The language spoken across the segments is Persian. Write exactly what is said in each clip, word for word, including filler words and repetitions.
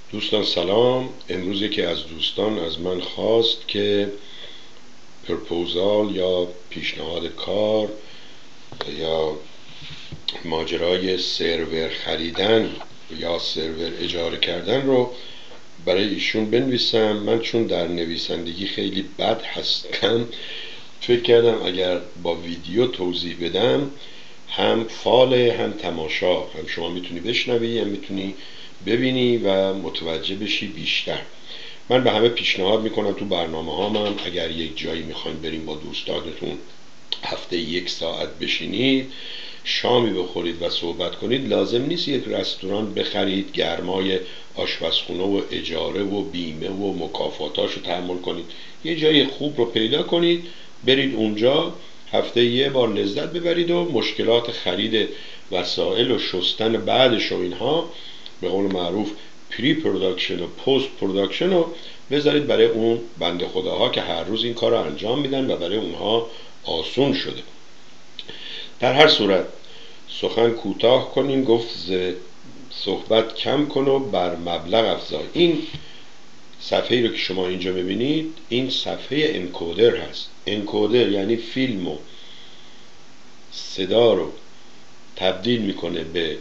دوستان سلام. امروز یکی از دوستان از من خواست که پرپوزال یا پیشنهاد کار یا ماجرای سرور خریدن یا سرور اجاره کردن رو برای ایشون بنویسم. من چون در نویسندگی خیلی بد هستم فکر کردم اگر با ویدیو توضیح بدم هم فال هم تماشا، هم شما میتونی بشنوی هم میتونی ببینی و متوجه بشی بیشتر. من به همه پیشنهاد میکنم تو برنامه هام هم اگر یک جایی میخواین بریم با دوستانتون هفته یک ساعت بشینید شامی بخورید و صحبت کنید، لازم نیست یک رستوران بخرید، گرمای آشپزخونه و اجاره و بیمه و مکافاتاشو تحمل کنید. یه جای خوب رو پیدا کنید، برید اونجا هفته یه بار لذت ببرید و مشکلات خرید وسایل و شستن بعدش و اینها به قول معروف پری پروداکشن و پست پروداکشن رو بذارید برای اون بنده خداها که هر روز این کار رو انجام میدن و برای اونها آسون شده. در هر صورت سخن کوتاه کنیم، گفت ز صحبت کم کن و بر مبلغ افزای. این صفحه رو که شما اینجا ببینید این صفحه انکودر هست. انکودر یعنی فیلم و صدا رو تبدیل میکنه به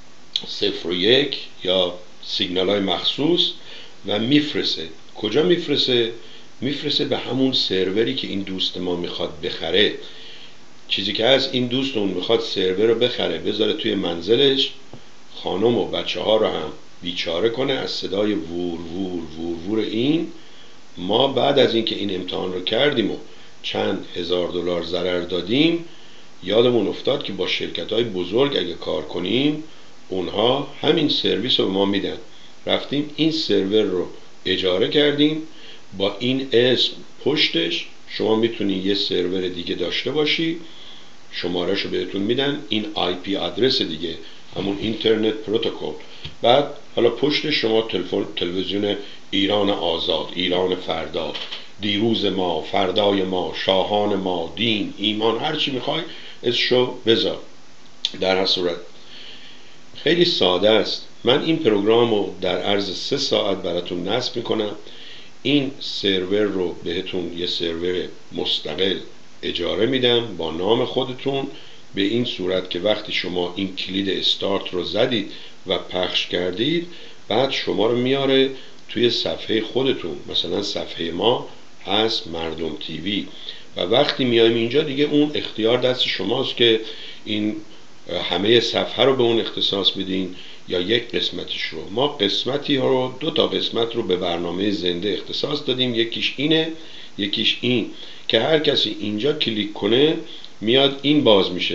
صفر و یک یا سیگنال های مخصوص و میفرسه. کجا میفرسه؟ میفرسه به همون سروری که این دوست ما میخواد بخره. چیزی که از این دوست اون میخواد سرور رو بخره بذاره توی منزلش، خانم و بچه ها رو هم بیچاره کنه از صدای وور وور وور وور این. ما بعد از اینکه این امتحان رو کردیم و چند هزار دلار ضرر دادیم یادمون افتاد که با شرکت های بزرگ اگه کار کنیم اونها همین سرویس رو به ما میدن. رفتیم این سرور رو اجاره کردیم با این اسم پشتش. شما میتونی یه سرور دیگه داشته باشی، شمارش رو بهتون میدن، این آی پی آدرس دیگه، همون اینترنت پروتکل. بعد حالا پشت شما تلفن، تلویزیون ایران آزاد، ایران فردا، دیروز ما، فردای ما، شاهان ما، دین، ایمان، هر چی میخوای ازشو بذار. در هر صورت خیلی ساده است. من این پروگرام رو در عرض سه ساعت براتون نصب میکنم. این سرور رو بهتون یه سرور مستقل اجاره میدم با نام خودتون، به این صورت که وقتی شما این کلید استارت رو زدید و پخش کردید بعد شما رو میاره توی صفحه خودتون. مثلا صفحه ما هست مردم تیوی و وقتی میایم اینجا دیگه اون اختیار دست شماست که این همه صفحه رو به اون اختصاص بدین یا یک قسمتش رو. ما قسمتی ها رو دو تا قسمت رو به برنامه زنده اختصاص دادیم، یکیش اینه یکیش این، که هر کسی اینجا کلیک کنه میاد این باز میشه.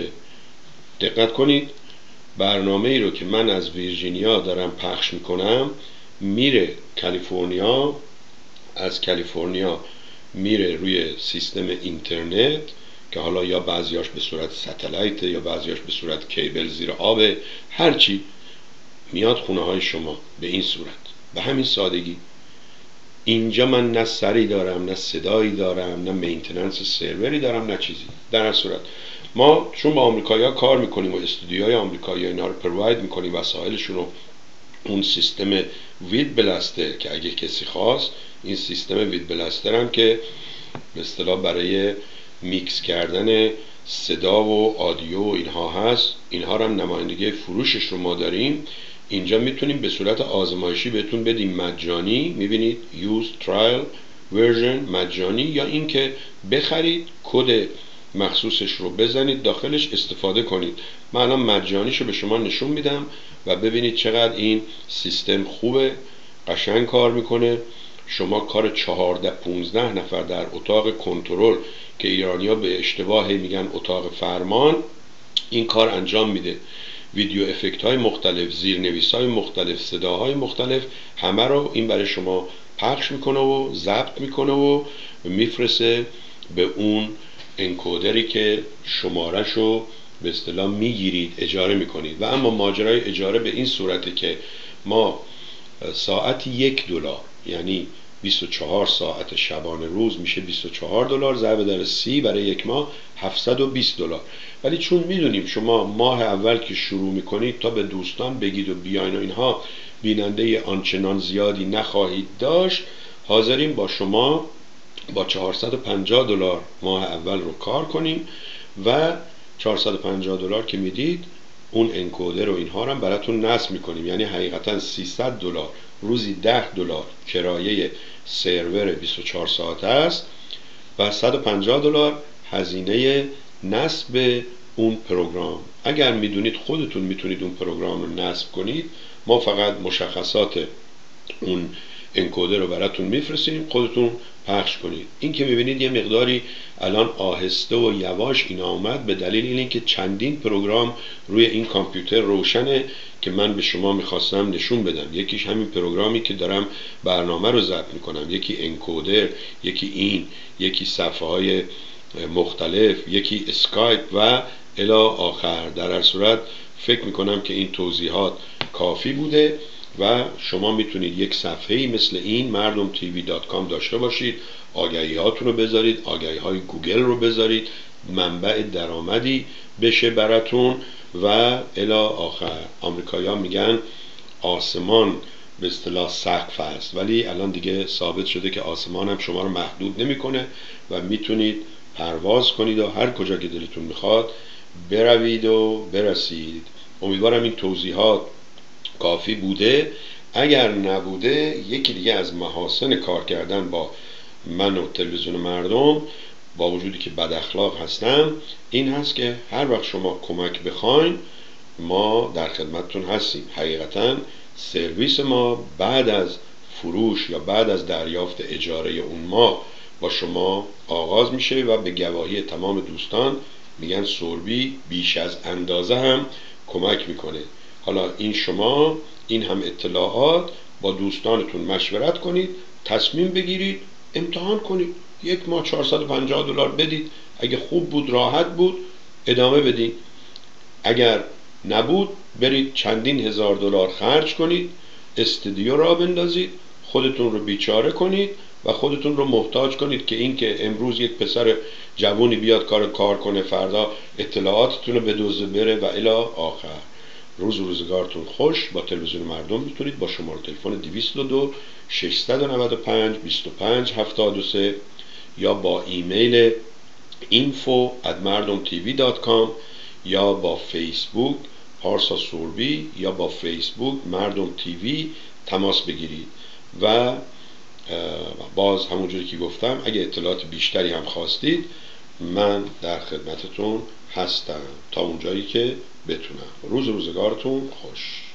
دقت کنید برنامه ای رو که من از ویرجینیا دارم پخش میکنم میره کالیفرنیا، از کالیفرنیا میره روی سیستم اینترنت که حالا یا بعضیاش به صورت ستلایت یا بعضیاش به صورت کیبل زیر آب، هرچی میاد خونه های شما به این صورت. به همین سادگی. اینجا من نه سری دارم نه صدایی دارم نه مینتیننس سروری دارم نه چیزی. در هر صورت ما چون با آمریکایی ها کار میکنیم و استودیوهای آمریکایی ها اینا رو پروواید میکنیم وسایلشون رو، اون سیستم وید بلاستر که اگه کسی خواست این سیستم وید بلاستر هم که به اصطلاح برای میکس کردن صدا و آدیو و اینها هست، اینها رو هم نمایندگی فروشش رو ما داریم. اینجا میتونیم به صورت آزمایشی بهتون بدیم مجانی، میبینید یوز ترایل ورژن مجانی، یا اینکه بخرید کد مخصوصش رو بزنید داخلش استفاده کنید. من الان مجانیش رو به شما نشون میدم و ببینید چقدر این سیستم خوبه، قشنگ کار میکنه. شما کار چهارده پونزده نفر در اتاق کنترل که ایرانیا به اشتباه میگن اتاق فرمان این کار انجام میده. ویدیو افکت های مختلف، زیرنویس های مختلف، صداهای مختلف، همه رو این برای شما پخش میکنه و ضبط میکنه و میفرسته به اون انکودری که شمارش رو به اصطلاح میگیرید اجاره میکنید. و اما ماجرای اجاره به این صورته که ما ساعتی یک دلار، یعنی بیست و چهار ساعت شبانه روز میشه بیست و چهار دلار ضرب در سی برای یک ماه هفتصد و بیست دلار. ولی چون میدونیم شما ماه اول که شروع میکنید تا به دوستان بگید و بیاین و اینها بیننده آنچنان زیادی نخواهید داشت، حاضرین با شما با چهارصد و پنجاه دلار ماه اول رو کار کنیم و چهارصد و پنجاه دلار که میدید اون انکودر و اینها رو هم براتون نصب میکنیم. یعنی حقیقتا سیصد دلار روزی ده دلار کرایه سرور بیست و چهار ساعته است و صد و پنجاه دلار هزینه نصب اون پروگرام. اگر میدونید خودتون میتونید اون پروگرام رو نصب کنید، ما فقط مشخصات اون انکودر رو براتون میفرستیم، خودتون پخش کنید. این که میبینید یه مقداری الان آهسته و یواش این آمد، به دلیل اینه که چندین پروگرام روی این کامپیوتر روشنه که من به شما میخواستم نشون بدم. یکیش همین پروگرامی که دارم برنامه رو ضبط میکنم، یکی انکودر، یکی این، یکی صفحه های مختلف، یکی اسکایپ و الی آخر. در هر صورت فکر میکنم که این توضیحات کافی بوده و شما میتونید یک صفحه‌ای مثل این مردم تیوی دات کام داشته باشید، آگهی هاتون رو بذارید، آگهی های گوگل رو بذارید، منبع درآمدی بشه براتون و الی آخر. آمریکایی‌ها میگن آسمان به اصطلاح سقف است، ولی الان دیگه ثابت شده که آسمان هم شما رو محدود نمیکنه و میتونید پرواز کنید و هر کجا که دلتون میخواد بروید و برسید. امیدوارم این توضیحات کافی بوده. اگر نبوده، یکی دیگه از محاسن کار کردن با من و تلویزیون مردم، با وجودی که بد اخلاق هستم، این هست که هر وقت شما کمک بخواین ما در خدمتتون هستیم. حقیقتا سرویس ما بعد از فروش یا بعد از دریافت اجاره اون ماه با شما آغاز میشه و به گواهی تمام دوستان میگن سوربی بیش از اندازه هم کمک میکنه. حالا این شما این هم اطلاعات با دوستانتون مشورت کنید، تصمیم بگیرید، امتحان کنید. یک ماه چهارصد و پنجاه دلار بدید، اگه خوب بود راحت بود ادامه بدید، اگر نبود برید چندین هزار دلار خرج کنید، استودیو را بندازید، خودتون رو بیچاره کنید و خودتون رو محتاج کنید که این که امروز یک پسر جوونی بیاد کار کار کنه، فردا اطلاعاتتون رو بدزده بره و الی آخر. روز و روزگارتون خوش. با تلویزیون مردم میتونید با شماره تلفن دویست و دو ششصد و نود و پنج بیست و پنج هفتاد و سه یا با ایمیل اینفو ات مردم تیوی دات کام یا با فیسبوک پارسا سوربی یا با فیسبوک مردم تیوی تماس بگیرید و باز همونجوری که گفتم اگه اطلاعات بیشتری هم خواستید من در خدمتتون هستم تا اونجایی که بتونم. روز روزگارتون خوش.